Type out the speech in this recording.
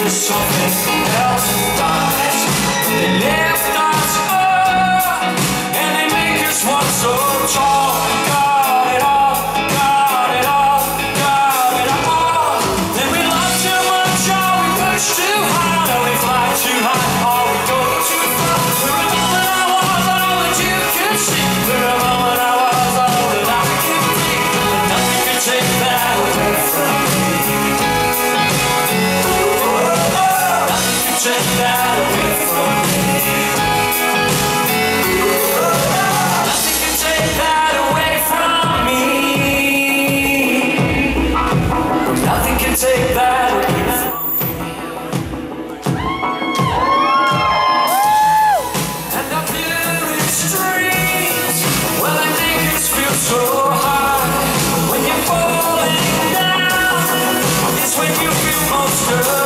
something else dies. They lift us up and they make us want so tall. Got it all, got it all, got it all. Then we love too much, or we push too hard, or we fly too high, or we go too far. We're a moment I was all that you could see. We're a moment I was all that I could be. But nothing can take that away from me. Take that away from me. Nothing can take that away from me. Nothing can take that away from me. And the blue streets, well, they make us feel so high. When you're falling down, it's when you feel most alive.